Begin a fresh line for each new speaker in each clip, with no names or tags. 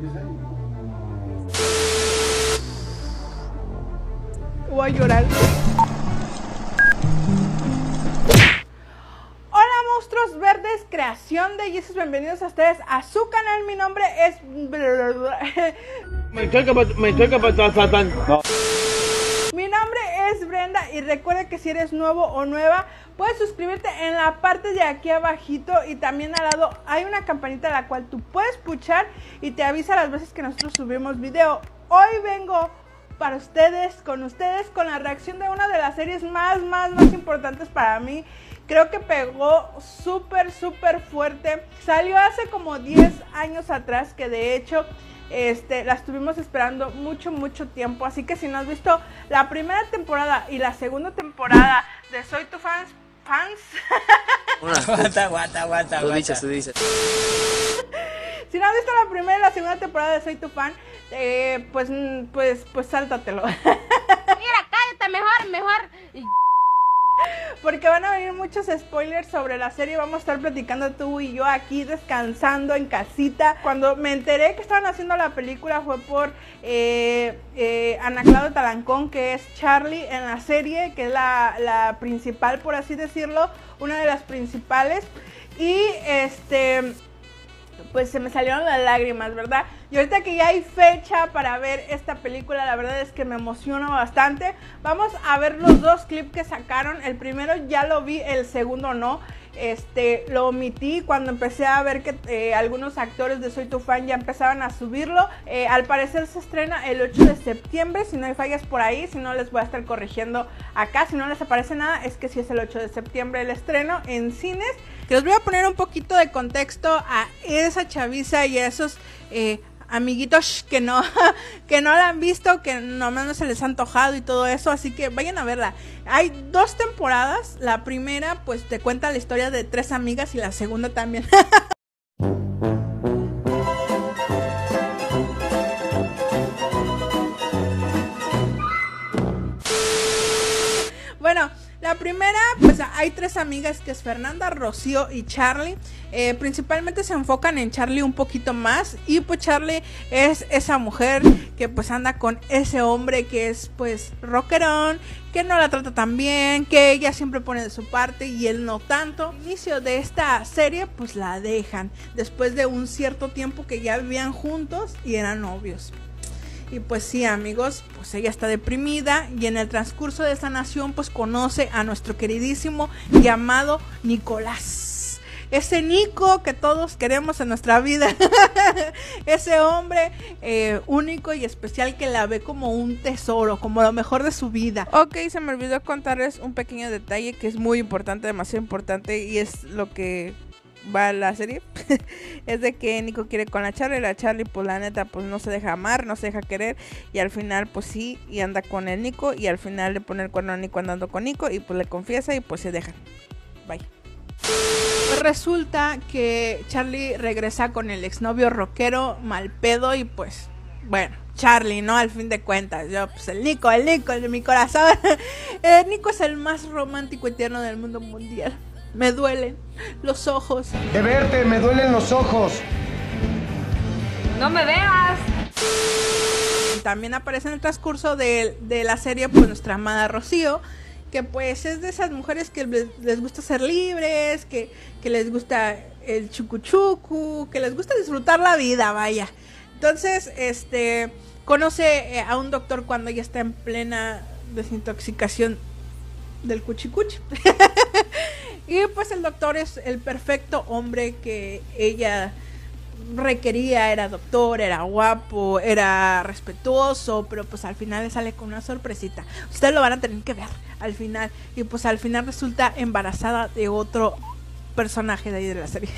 Voy a llorar. Hola monstruos verdes, creación de Jesus, bienvenidos a ustedes a su canal. Mi nombre es... Mi nombre es Brenda y recuerda que si eres nuevo o nueva puedes suscribirte en la parte de aquí abajito y también al lado hay una campanita la cual tú puedes puchar y te avisa las veces que nosotros subimos video. Hoy vengo para ustedes, con la reacción de una de las series más importantes para mí. Creo que pegó súper fuerte. Salió hace como 10 años atrás, que de hecho la estuvimos esperando mucho tiempo. Así que si no has visto la primera temporada y la segunda temporada de Soy tu fans.
Aguanta. Tú dices.
Si no has visto la primera y la segunda temporada de Soy tu fan, pues sáltatelo.
Mira, cállate, mejor.
Porque van a venir muchos spoilers sobre la serie. Vamos a estar platicando tú y yo aquí descansando en casita. Cuando me enteré que estaban haciendo la película fue por Ana Claudia Talancón, que es Charlie en la serie, que es la principal, por así decirlo, una de las principales. Y pues se me salieron las lágrimas, ¿verdad? Y ahorita que ya hay fecha para ver esta película, la verdad es que me emociona bastante. Vamos a ver los dos clips que sacaron. El primero ya lo vi, el segundo no. Lo omití cuando empecé a ver que algunos actores de Soy tu fan ya empezaban a subirlo. Al parecer se estrena el 8 de septiembre, si no hay fallas por ahí, si no les voy a estar corrigiendo acá, si no les aparece nada, es que sí es el 8 de septiembre el estreno en cines. Que les voy a poner un poquito de contexto a esa chaviza y a esos amiguitos que no la han visto, que nomás no se les ha antojado y todo eso, así que vayan a verla. Hay 2 temporadas, la primera pues te cuenta la historia de 3 amigas y la segunda también. Bueno, la primera, pues hay 3 amigas, que es Fernanda, Rocío y Charlie. Principalmente se enfocan en Charlie un poquito más. Y pues Charlie es esa mujer que pues anda con ese hombre que es pues rockerón, que no la trata tan bien, que ella siempre pone de su parte y él no tanto. Al inicio de esta serie pues la dejan, después de un cierto tiempo que ya vivían juntos y eran novios. Y pues sí, amigos, pues ella está deprimida y en el transcurso de sanación pues conoce a nuestro queridísimo llamado Nicolás. Ese Nico que todos queremos en nuestra vida. Ese hombre único y especial que la ve como un tesoro, como lo mejor de su vida. Ok, se me olvidó contarles un pequeño detalle que es muy importante, demasiado importante, y es lo que va a la serie. Es de que Nico quiere con la Charlie pues la neta pues no se deja amar, no se deja querer, y al final pues sí, y anda con el Nico, y al final le pone el cuerno a Nico andando con Nico, y pues le confiesa y pues se dejan. Bye. Pues resulta que Charlie regresa con el exnovio rockero mal pedo y pues bueno, Charlie, ¿no? Al fin de cuentas, yo pues el Nico, el de mi corazón. El Nico es el más romántico y tierno del mundo mundial. Me duelen los ojos.
De verte, me duelen los ojos.
No me veas.
También aparece en el transcurso de la serie pues nuestra amada Rocío, que pues es de esas mujeres que les gusta ser libres, que les gusta el chucuchucu, que les gusta disfrutar la vida, vaya. Entonces, conoce a un doctor cuando ella está en plena desintoxicación del cuchicuchi. Y pues el doctor es el perfecto hombre que ella requería. Era doctor, era guapo, era respetuoso, pero pues al final le sale con una sorpresita. Ustedes lo van a tener que ver al final. Y pues al final resulta embarazada de otro personaje de ahí de la serie.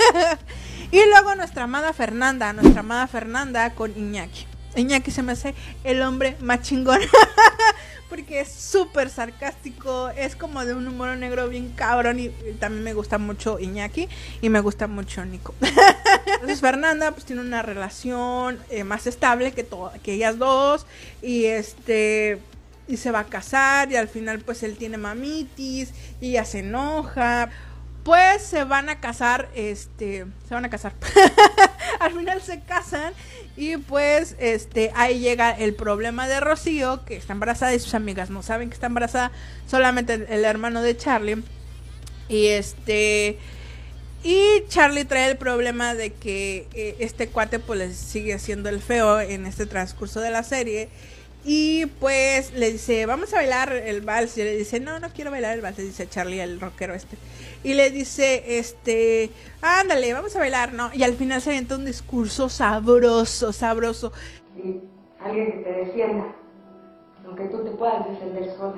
Y luego nuestra amada Fernanda con Iñaki. Iñaki se me hace el hombre más chingón. Porque es súper sarcástico, es como de un humor negro bien cabrón. Y también me gusta mucho Iñaki y me gusta mucho Nico. Entonces Fernanda pues tiene una relación más estable que ellas dos. Y y se va a casar y al final pues él tiene mamitis y ella se enoja. Pues se van a casar, Al final se casan y pues ahí llega el problema de Rocío, que está embarazada y sus amigas no saben que está embarazada, solamente el hermano de Charlie. Y Charlie trae el problema de que este cuate pues le sigue haciendo el feo en este transcurso de la serie. Y pues le dice, vamos a bailar el vals. Y le dice, no quiero bailar el vals, le dice Charlie, el rockero Y le dice, ándale, vamos a bailar, ¿no? Y al final se avienta un discurso sabroso.
Sí, alguien que te defienda, aunque tú te puedas defender sola.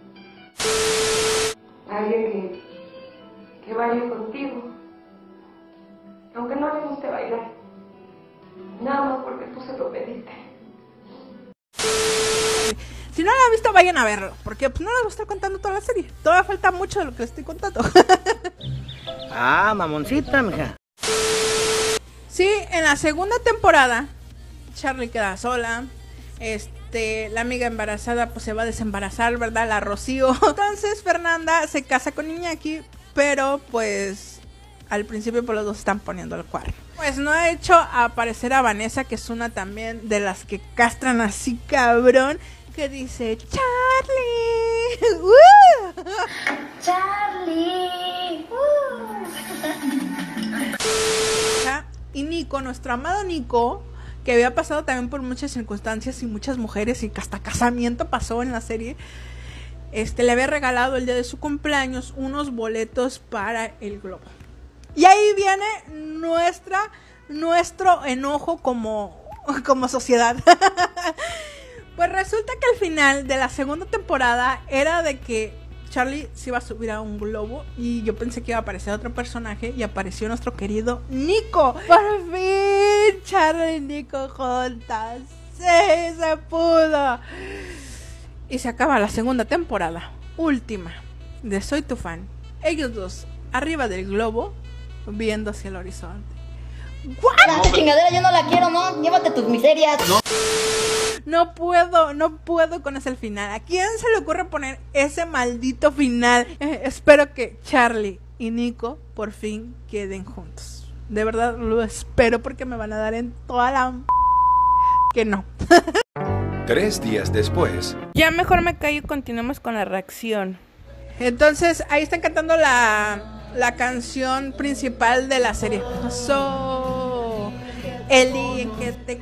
Alguien que baile contigo, aunque no le guste bailar, nada más porque tú se lo pediste.
Si no lo han visto, vayan a verlo, porque pues no les voy a estar contando toda la serie. Todavía falta mucho de lo que les estoy contando.
Ah, mamoncita, mija.
Sí, en la segunda temporada Charlie queda sola. La amiga embarazada pues se va a desembarazar, ¿verdad? La Rocío. Entonces Fernanda se casa con Iñaki, pero pues al principio pues los dos están poniendo el cuerno. Pues no ha hecho aparecer a Vanessa, que es una también de las que castran así cabrón, que dice Charlie.
Charlie.
Y Nico, nuestro amado Nico, que había pasado también por muchas circunstancias y muchas mujeres y que hasta casamiento pasó en la serie, le había regalado el día de su cumpleaños unos boletos para el Globo. Y ahí viene nuestro enojo como sociedad. Pues resulta que al final de la segunda temporada era de que Charlie se iba a subir a un globo y yo pensé que iba a aparecer otro personaje y apareció nuestro querido Nico. Por fin Charlie y Nico juntas. Sí, se pudo. Y se acaba la segunda temporada, última, de Soy tu fan. Ellos dos arriba del globo, viendo hacia el horizonte.
Esta chingadera yo no la quiero, ¿no? Llévate tus miserias.
No puedo con ese final. ¿A quién se le ocurre poner ese maldito final? Espero que Charlie y Nico por fin queden juntos. De verdad lo espero, porque me van a dar en toda la... que no.
3 días después.
Ya mejor me callo y continuamos con la reacción. Entonces ahí están cantando la canción principal de la serie. Eli, que te...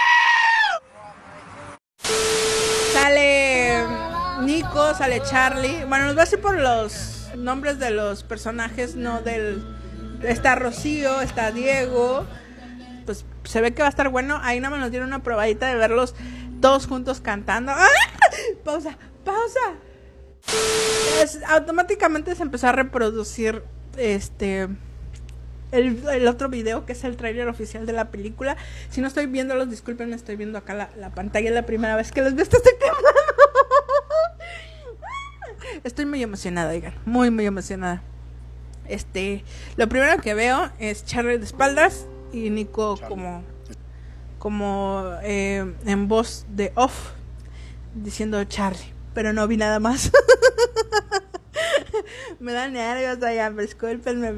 Sale Nico, sale Charlie. Bueno, nos va a decir por los nombres de los personajes, no del... Está Rocío, está Diego. Pues se ve que va a estar bueno. Ahí nada más nos dieron una probadita de verlos todos juntos cantando. ¡Ah! Pausa. Automáticamente se empezó a reproducir el otro video, que es el tráiler oficial de la película. Si no estoy viéndolos, disculpen, estoy viendo acá la pantalla. Es la primera vez que los veo, estoy temblando. Estoy muy emocionada, oigan, muy emocionada. Lo primero que veo es Charlie de espaldas y Nico como en voz de off diciendo Charlie, pero no vi nada más. Me da nervios, oigan, discúlpenme.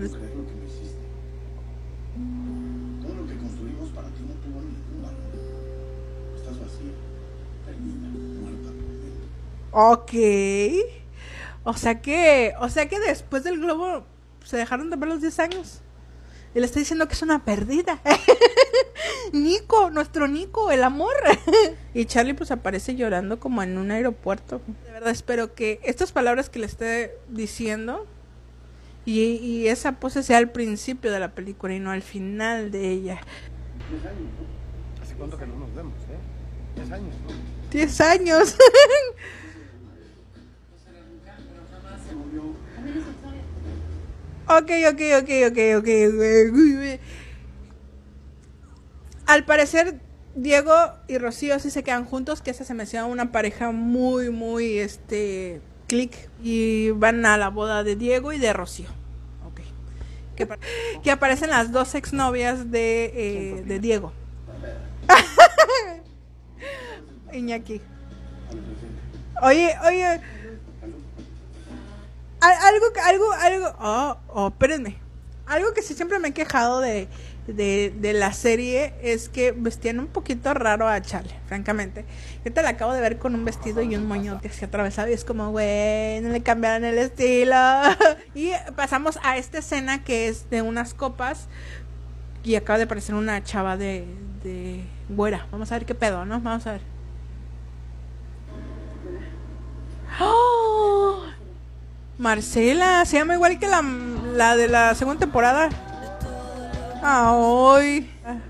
Ok. O sea que después del globo se dejaron de ver los 10 años. Y le está diciendo que es una perdida. Nico, nuestro Nico, el amor. Y Charlie pues aparece llorando como en un aeropuerto. De verdad espero que estas palabras que le esté diciendo y esa pose sea al principio de la película y no al final de ella.
10 años, ¿no? ¿Hace cuánto que no nos vemos, 10 años, ¿no?
10 años. Ok. Al parecer Diego y Rocío sí se quedan juntos, que esa se me hacía una pareja muy click, y van a la boda de Diego y de Rocío. Ok. Que aparecen las dos exnovias de Diego. Iñaki. Oye. Algo. Espérenme. Algo que sí siempre me he quejado de la serie es que vestían un poquito raro a Charlie, francamente. Yo te la acabo de ver con un vestido y un moñote así atravesado y es como, güey, no le cambiaron el estilo. Y pasamos a esta escena que es de unas copas y acaba de aparecer una chava de güera. Vamos a ver qué pedo, ¿no? Vamos a ver. ¡Oh! Marcela, se llama igual que la de la segunda temporada. ¡Ay!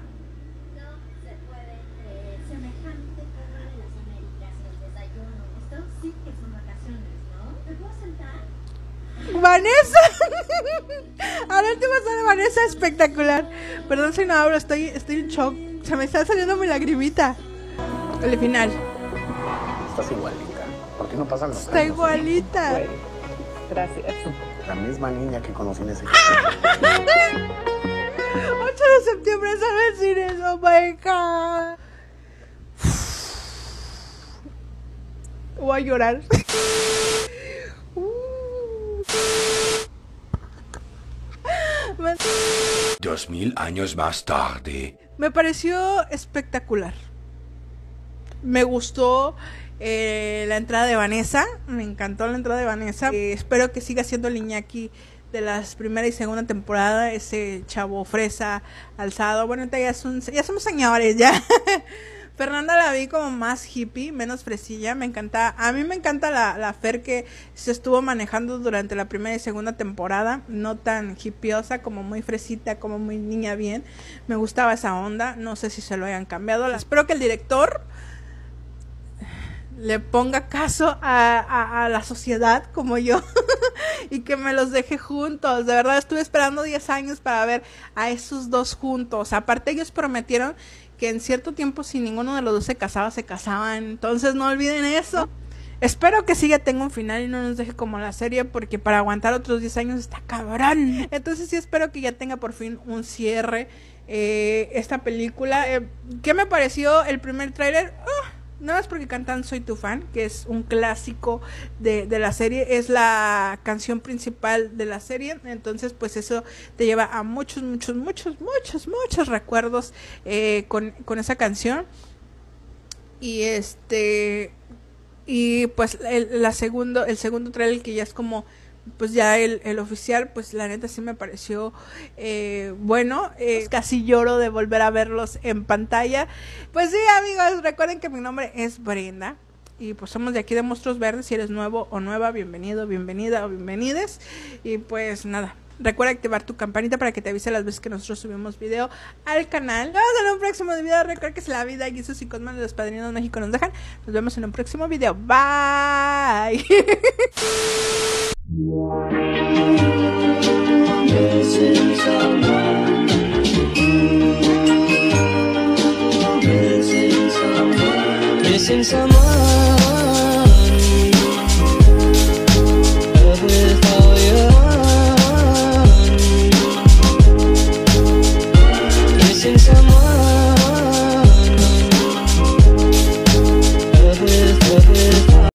¡Vanessa! Ahora te vas a ver Vanessa espectacular. Perdón si no hablo, estoy en shock. Se me está saliendo mi lagrimita. El final.
Estás igualita. ¿Por qué no pasan los
Está
años?
igualita.
Güey, gracias. La misma niña que conocí en ese
8 de septiembre sale el cine. Oh my god. Voy a llorar.
2000 años más tarde.
Me pareció espectacular. Me gustó la entrada de Vanessa. Me encantó la entrada de Vanessa. Espero que siga siendo el Iñaki de las primera y segunda temporada. Ese chavo fresa, alzado. Bueno, ya somos señores ya. Fernanda la vi como más hippie, menos fresilla. Me encanta. A mí me encanta la Fer que se estuvo manejando durante la primera y segunda temporada. No tan hippiosa, como muy fresita, como muy niña bien. Me gustaba esa onda. No sé si se lo hayan cambiado. Espero que el director le ponga caso a la sociedad como yo y que me los deje juntos. De verdad estuve esperando 10 años para ver a esos dos juntos. Aparte ellos prometieron que en cierto tiempo si ninguno de los dos se casaba, se casaban. Entonces no olviden eso. Espero que sí ya tenga un final y no nos deje como la serie, porque para aguantar otros 10 años está cabrón. Entonces sí espero que ya tenga por fin un cierre esta película. ¿Qué me pareció el primer tráiler? Nada más porque cantan Soy tu fan, que es un clásico de la serie, es la canción principal de la serie, entonces pues eso te lleva a muchos recuerdos con esa canción. Y pues el segundo trailer, que ya es como pues ya el oficial, pues la neta sí me pareció bueno. Casi lloro de volver a verlos en pantalla. Pues sí, amigos, recuerden que mi nombre es Brenda y pues somos de aquí de Monstruos Verdes. Si eres nuevo o nueva, bienvenido, bienvenida o bienvenides. Y pues nada, recuerda activar tu campanita para que te avise las veces que nosotros subimos video al canal. Nos vemos en un próximo video. Recuerda que si la vida y sus 5 manos de los padrinos de México nos dejan, nos vemos en un próximo video. Bye.
Missing someone, love with